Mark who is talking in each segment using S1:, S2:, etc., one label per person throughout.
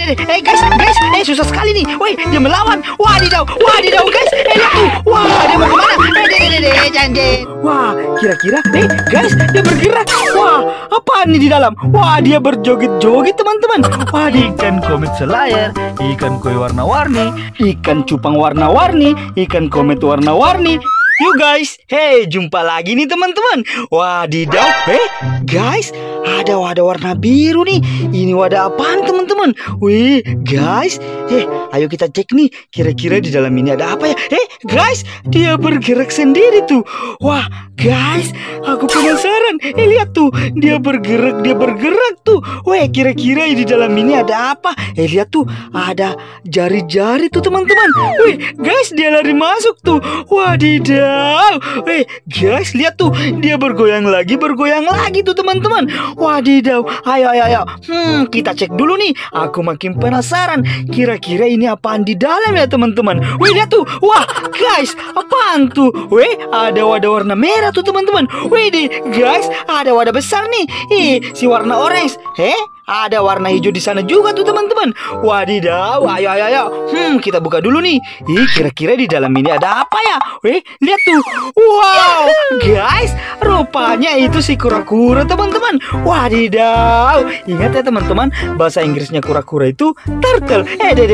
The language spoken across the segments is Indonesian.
S1: guys, susah sekali nih. Woi, dia melawan. Wadidaw, guys. Lihat tuh. Wah, dia mau kemana? Jangan. Wah, kira-kira, guys, dia bergerak. Wah, apaan nih di dalam? Wah, dia berjoget-joget, teman-teman. Wah, ikan komet selayar, ikan koi warna-warni, ikan cupang warna-warni, ikan komet warna-warni. Yuk guys, jumpa lagi nih teman-teman. Wadidaw, guys, ada wadah warna biru nih. Ini wadah apaan teman-teman? Wih, guys, ayo kita cek nih. Kira-kira di dalam ini ada apa ya? Guys, dia bergerak sendiri tuh. Wah, guys, aku penasaran. Lihat tuh, dia bergerak tuh. Weh, kira-kira di dalam ini ada apa? Lihat tuh, ada jari-jari tuh teman-teman. Wih, guys, dia lari masuk tuh. Wadidaw. Guys, lihat tuh, dia bergoyang lagi tuh teman-teman. Wadidaw, ayo. Kita cek dulu nih. Aku makin penasaran. Kira-kira ini apaan di dalam ya teman-teman? Wih, lihat tuh. Wah, guys, apaan tuh? Wih, ada wadah warna merah tuh teman-teman. Wih, guys, ada wadah besar nih. Si warna orange. Ada warna hijau di sana juga tuh teman-teman. Wadidaw, ayo. Kita buka dulu nih. Kira-kira di dalam ini ada apa ya? Lihat tuh. Wow, guys, rupanya itu si kura-kura teman-teman. Wadidaw. Ingat ya teman-teman, bahasa Inggrisnya kura-kura itu turtle.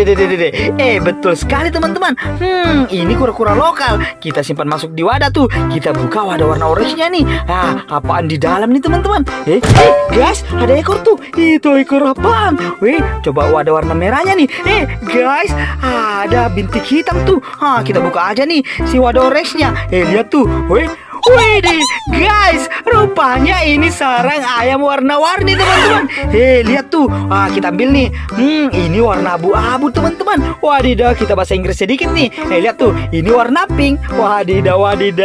S1: Betul sekali teman-teman. Ini kura-kura lokal. Kita simpan masuk di wadah tuh. Kita buka wadah warna orange-nya nih. Apaan di dalam nih teman-teman? Guys, ada ekor tuh. Itu ekor apaan? Coba wadah warna merahnya nih. Guys, ada bintik hitam tuh. Kita buka aja nih si wadah orange-nya. Lihat tuh. Wih, guys, rupanya ini sarang ayam warna-warni teman-teman. Lihat tuh. Kita ambil nih. Ini warna abu-abu teman-teman. Wadidaw, kita bahasa Inggris sedikit nih. Lihat tuh, ini warna pink. Wadidaw.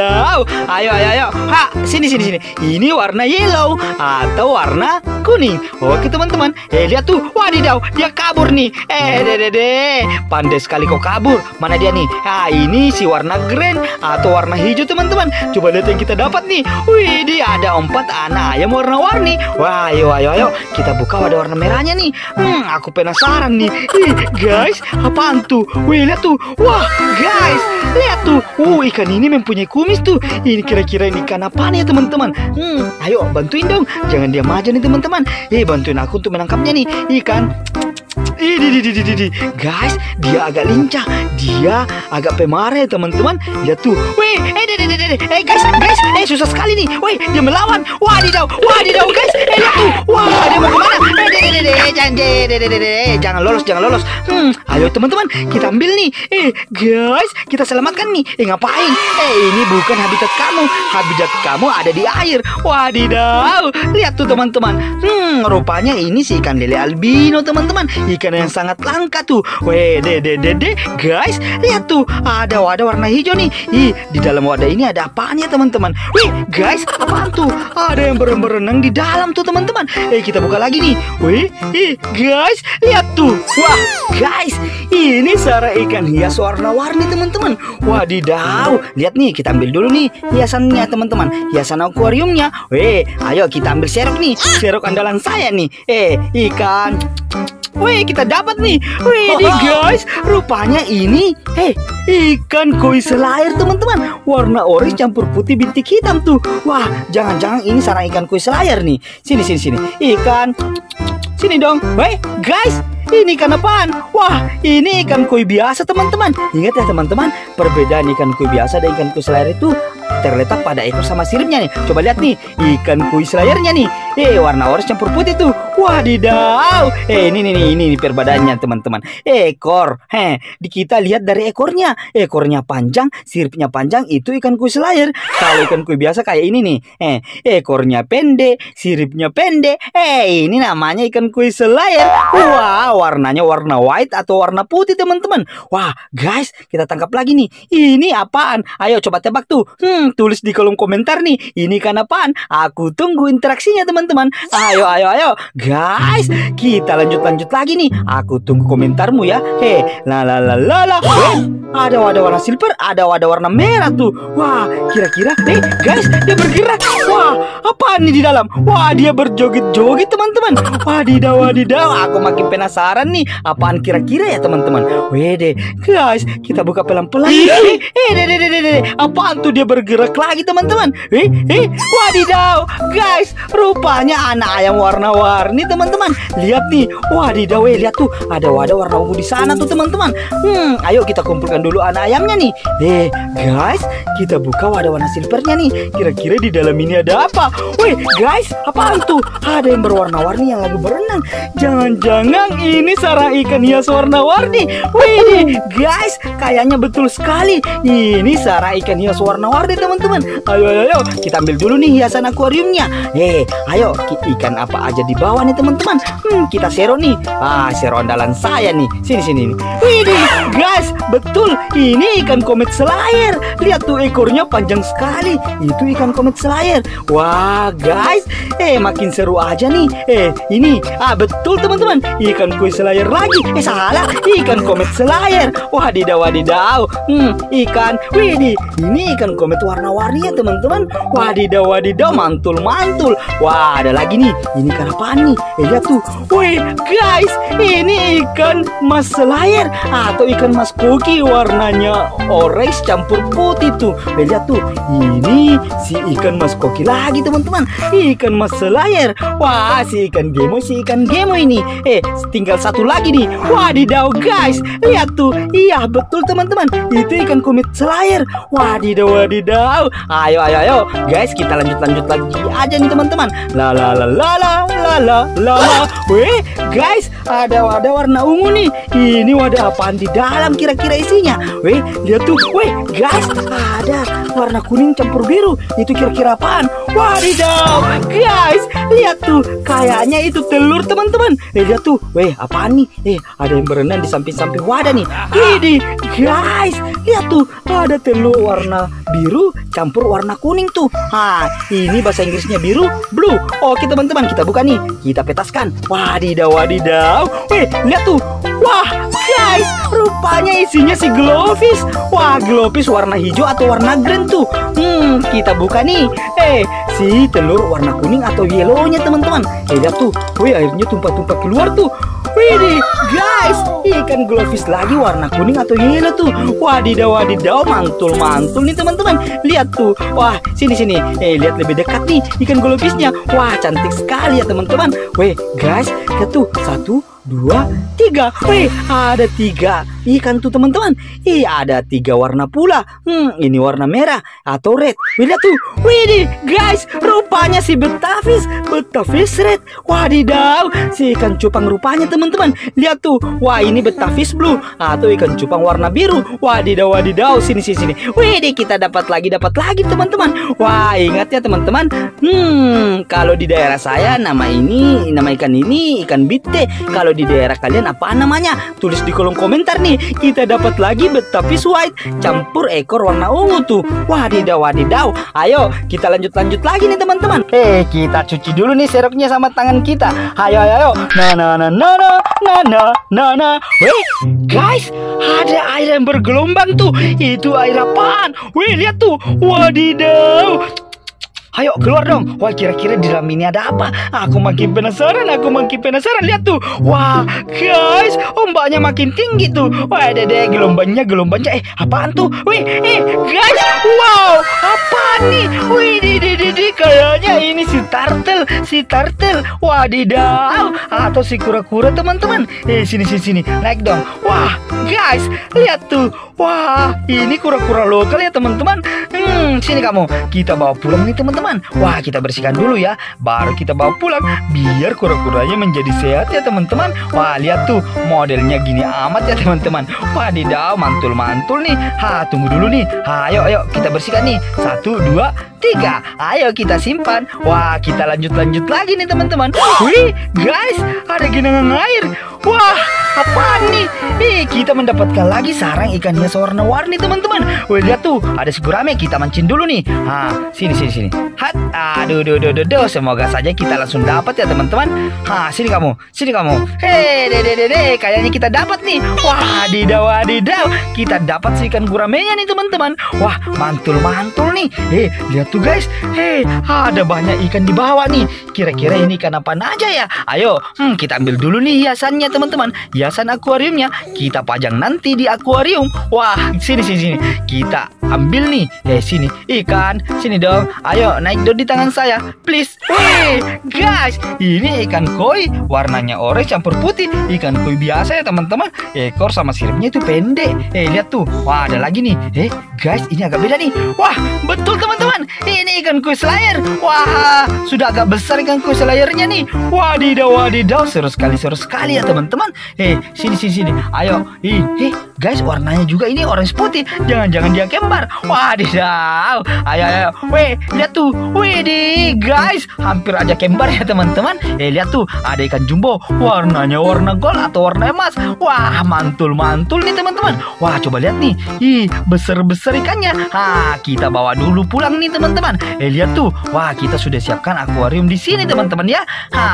S1: Ayo. Sini. Ini warna yellow atau warna kuning. Oke teman-teman. Lihat tuh. Wadidaw, dia kabur nih. Pandai sekali kok kabur. Mana dia nih? Ini si warna green atau warna hijau teman-teman. Coba lihat yang kita dapat nih. Wih, dia ada 4 anak ayam warna-warni. Wah, ayo. Kita buka wadah warna merahnya nih. Aku penasaran nih. Guys, apaan tuh? Wih, lihat tuh. Wah, guys, lihat tuh. Ikan ini mempunyai kumis tuh. Ini kira-kira ini ikan apaan ya teman-teman? Ayo bantuin dong. Jangan diam aja nih teman-teman. Bantuin aku untuk menangkapnya nih. Ikan. Guys, dia agak lincah. Dia agak pemarah teman-teman. Lihat tuh. Guys, susah sekali nih. Dia melawan. Wadidaw, guys. Lihat tuh. Wah, dia mau kemana? Jangan lolos. Ayo teman-teman, kita ambil nih. Guys, kita selamatkan nih. Ngapain? Ini bukan habitat kamu. Habitat kamu ada di air. Wadidaw. Lihat tuh teman-teman. Rupanya ini si ikan lele albino teman-teman. Ikan yang sangat langka tuh. Guys, lihat tuh, ada wadah warna hijau nih. Di dalam wadah ini ada apaan ya teman-teman? Guys, apaan tuh? Ada yang berenang di dalam tuh teman-teman. Kita buka lagi nih. Guys, lihat tuh. Wah, guys, ini sarang ikan hias warna-warni teman-teman. Wadidaw. Lihat nih, kita ambil dulu nih hiasannya teman-teman. Hiasan akuariumnya. Ayo kita ambil serok nih. Serok andalan saya nih. Ikan. Kita dapat nih. Guys, rupanya ini ikan koi selayar teman-teman. Warna orange campur putih bintik hitam tuh. Wah, jangan-jangan ini sarang ikan koi selayar nih. Sini. Ikan. Sini dong. Guys, ini ikan apaan? Wah, ini ikan koi biasa teman-teman. Ingat ya teman-teman, perbedaan ikan koi biasa dan ikan koi selayar itu terletak pada ekor sama siripnya nih. Coba lihat nih, ikan koi selayarnya nih. Warna orange campur putih tuh. Wadidaw. Ini perbedaannya teman-teman. Ekor. Kita lihat dari ekornya. Ekornya panjang, siripnya panjang, itu ikan koi selayar. Kalau ikan koi biasa kayak ini nih. Ekornya pendek, siripnya pendek. Ini namanya ikan koi selayar. Wah, warnanya warna white atau warna putih teman-teman. Wah, guys, kita tangkap lagi nih. Ini apaan? Ayo coba tebak tuh. Tulis di kolom komentar nih. Ini kan apaan? Aku tunggu interaksinya teman-teman. Ayo. Guys, kita lanjut lagi nih. Aku tunggu komentarmu ya. Ada wadah warna silver, ada wadah warna merah tuh. Wah, kira-kira guys, dia bergerak. Wah, Apaan nih di dalam? Wah, dia berjoget-joget teman-teman. Wadidaw, wadidaw. Aku makin penasaran nih. Apaan kira-kira ya teman-teman? Wede, guys, kita buka pelan-pelan. Apaan tuh dia bergerak lagi teman-teman? Wadidaw, guys, rupanya anak ayam warna-warni teman-teman. Lihat nih, wadidaw, lihat tuh, ada wadah warna ungu di sana tuh teman-teman. Ayo kita kumpulkan dulu anak ayamnya nih. Guys, kita buka wadah warna silvernya nih. Kira-kira di dalam ini ada apa? Wih, guys, apaan tuh? Ada yang berwarna-warni yang lagi berenang. Jangan-jangan ini sarang ikan hias warna-warni. Wih, guys, kayaknya betul sekali. Ini sarang ikan hias warna-warni teman-teman. Ayo, kita ambil dulu nih hiasan akuariumnya. Ayo, ikan apa aja di bawah nih teman-teman. Kita sero nih. Sero andalan saya nih. Sini nih. Wih, guys, betul. Ini ikan komet selayar. Lihat tuh ekornya panjang sekali. Itu ikan komet selayar. Wah, guys, makin seru aja nih. Ini, betul teman-teman. Ikan koi selayar lagi. Salah. Ikan komet selayar. Wadidaw, wadidaw. Ikan. Widih, ini ikan komet warna-warni ya teman-teman. Wadidaw, wadidaw, mantul-mantul. Wah, ada lagi nih. Ini ikan apaan nih? Lihat tuh. Wih, guys, ini ikan mas selayar atau ikan mas koki warnanya orange campur putih tuh. Lihat tuh. Ini si ikan mas koki lagi teman-teman. Ikan mas selayar. Wah, si ikan gemo ini. Tinggal satu lagi nih. Wadidaw, guys, lihat tuh. Iya, betul teman-teman. Itu ikan komet selayar. Wadidaw, wadidaw. Ayo, guys, kita lanjut lagi aja nih teman-teman. La. Weh, guys, ada wadah warna ungu nih. Ini wadah apaan di dalam kira-kira isinya? Weh, lihat tuh. Weh, guys, ada warna kuning campur biru. Itu kira-kira apaan? Wadidaw, guys, lihat tuh. Kayaknya itu telur teman-teman. Lihat tuh. Weh, apaan nih? Ada yang berenang di samping-samping wadah nih. Ini, guys, lihat tuh. Ada telur warna biru campur warna kuning tuh. Ini bahasa Inggrisnya biru, blue. Oke teman-teman, kita buka nih. Kita petaskan. Wadidaw, wadidaw. Lihat tuh. Wah, guys, rupanya isinya si glowfish. Wah, glowfish warna hijau atau warna green tuh. Kita buka nih. Si telur warna kuning atau yellownya teman-teman. Lihat tuh. Airnya tumpah-tumpah keluar tuh. Widih, guys, ikan glowfish lagi warna kuning atau yellow tuh. Wadidaw, wadidaw, mantul-mantul nih teman-teman. Lihat tuh. Wah, sini. Lihat lebih dekat nih ikan glowfishnya. Wah, cantik sekali ya teman-teman. Guys, lihat tuh. 1, 2, 3. Ada 3 ikan tuh teman-teman. Ada 3 warna pula. Ini warna merah atau red. Lihat tuh. Widih, guys, rupanya si betafish red. Wadidaw, si ikan cupang rupanya teman-teman. Lihat tuh. Wah, ini betafish blue atau ikan cupang warna biru. Wadidaw, wadidaw. Sini. Widih, kita dapat lagi teman-teman. Wah, ingat ya teman-teman. Kalau di daerah saya nama ikan ini ikan bite. Kalau di daerah kalian apaan namanya? Tulis di kolom komentar nih. Kita dapat lagi betafish white campur ekor warna ungu tuh. Wadidaw, wadidaw. Ayo, kita lanjut lagi nih teman-teman. Kita cuci dulu nih seroknya sama tangan kita. Ayo. Nah. Guys, ada air yang bergelombang tuh. Itu air apaan? Lihat tuh. Wadidaw. Ayo keluar dong. Wah, kira-kira di dalam ini ada apa? Aku makin penasaran. Lihat tuh. Wah, guys, ombaknya makin tinggi tuh. Wah, dede gelombangnya. Apaan tuh? Guys, wow, apaan nih? Kayaknya ini si turtle. Wadidaw, atau si kura-kura teman-teman. Sini. Naik dong. Wah, guys, lihat tuh. Wah, ini kura-kura lokal ya teman-teman. Sini kamu. Kita bawa pulang nih teman-teman. Wah, kita bersihkan dulu ya. Baru kita bawa pulang. Biar kura-kuranya menjadi sehat ya teman-teman. Wah, lihat tuh. Modelnya gini amat ya teman-teman. Wadidaw, mantul-mantul nih. Tunggu dulu nih. Ayo kita bersihkan nih. 1, 2, 3. Ayo kita simpan. Wah, kita lanjut lagi nih teman-teman. Wih, guys, ada genangan air. Wah, apaan nih? Kita mendapatkan lagi sarang ikan hias warna-warni teman-teman. Wih, lihat tuh, ada si gurame. Kita mancing dulu nih. Sini. Hat, aduh. Semoga saja kita langsung dapat ya teman-teman. Sini kamu. Hei, dede, kayaknya kita dapat nih. Wadidaw. Kita dapat si ikan guramenya nih teman-teman. Wah, mantul nih. Lihat tuh guys. Ada banyak ikan di bawah nih. Kira-kira ini ikan apa aja ya? Ayo, kita ambil dulu nih hiasannya teman-teman. Hiasan akuariumnya kita pajang nanti di akuarium. Wah, sini. Kita ambil nih. Sini ikan, sini dong. Ayo naik dong di tangan saya, please. Guys, ini ikan koi warnanya orange campur putih. Ikan koi biasa ya teman-teman. Ekor sama siripnya itu pendek. Lihat tuh. Wah, ada lagi nih. Guys, ini agak beda nih. Wah, betul teman-teman. Ini ikan koi slayer. Wah, sudah agak besar ikan koi slayernya nih. Wadidaw. Seru sekali ya teman-teman. Sini. Ayo. Guys, warnanya juga ini orange putih. Jangan dia kembar. Wadidaw. Ayo. Lihat tuh. Guys, hampir aja kembar ya teman-teman. Lihat tuh, ada ikan jumbo. Warnanya warna gold atau warna emas. Wah, mantul nih teman-teman. Wah, coba lihat nih. Besar ikannya. Kita bawa dulu pulang nih teman-teman. Lihat tuh. Wah, kita sudah siapkan akuarium di sini teman-teman ya.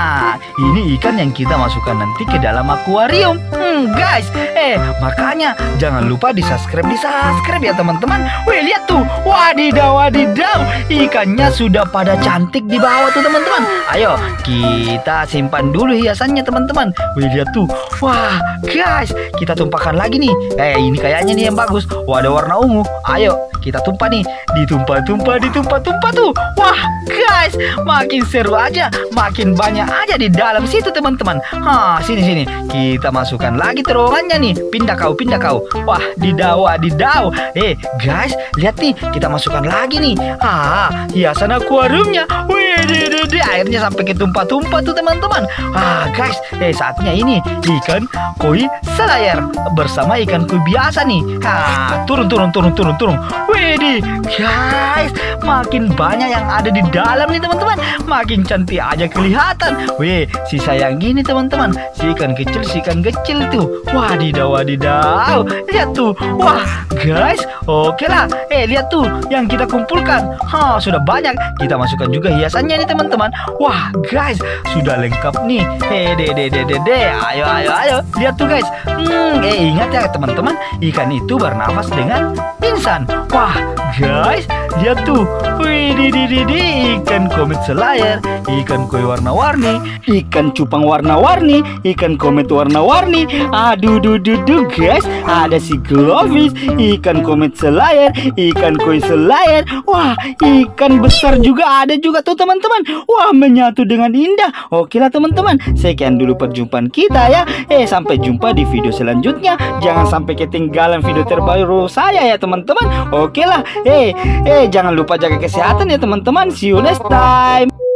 S1: Ini ikan yang kita masukkan nanti ke dalam akuarium. Guys, makanya jangan lupa di-subscribe ya teman-teman. Lihat tuh. Wadidaw. Ikannya sudah pada cantik di bawah tuh teman-teman. Ayo, kita simpan dulu hiasannya teman-teman. Lihat tuh. Wah, guys, kita tumpahkan lagi nih. Ini kayaknya nih yang bagus. Ada warna ungu. Ayo, kita tumpah nih. Ditumpah tuh. Wah, guys, makin seru aja, makin banyak aja di dalam situ teman-teman. Sini. Kita masukkan lagi terowongannya nih. Pindah kau. Wah, didaw. Guys, lihat nih, kita masukkan lagi nih. Hiasan akuariumnya. Airnya sampai ke tumpah-tumpah tuh teman-teman. Guys, saatnya ini ikan koi slayer bersama ikan koi biasa nih. Turun. Guys, makin banyak yang ada di dalam nih teman-teman. Makin cantik aja kelihatan. Sisa yang gini teman-teman. Si ikan kecil tuh. Wadidaw. Lihat tuh. Wah, guys, oke lah. Lihat tuh yang kita kumpulkan. Sudah banyak. Kita masukkan juga hiasannya nih teman-teman. Wah, guys, sudah lengkap nih. Ayo. Lihat tuh guys. Ingat ya teman-teman, ikan itu bernafas dengan insan. Wah, guys, lihat tuh. Ikan komet slayer, ikan koi warna-warni, ikan cupang warna-warni, ikan komet warna-warni. Aduh, guys, ada si glowfish, ikan komet slayer, ikan koi slayer. Wah, ikan besar juga ada juga tuh teman-teman. Wah, menyatu dengan indah. Oke lah teman-teman, sekian dulu perjumpaan kita ya. Sampai jumpa di video selanjutnya. Jangan sampai ketinggalan video terbaru saya ya teman-teman. Oke lah. Jangan lupa jaga kesehatan ya teman-teman. See you next time.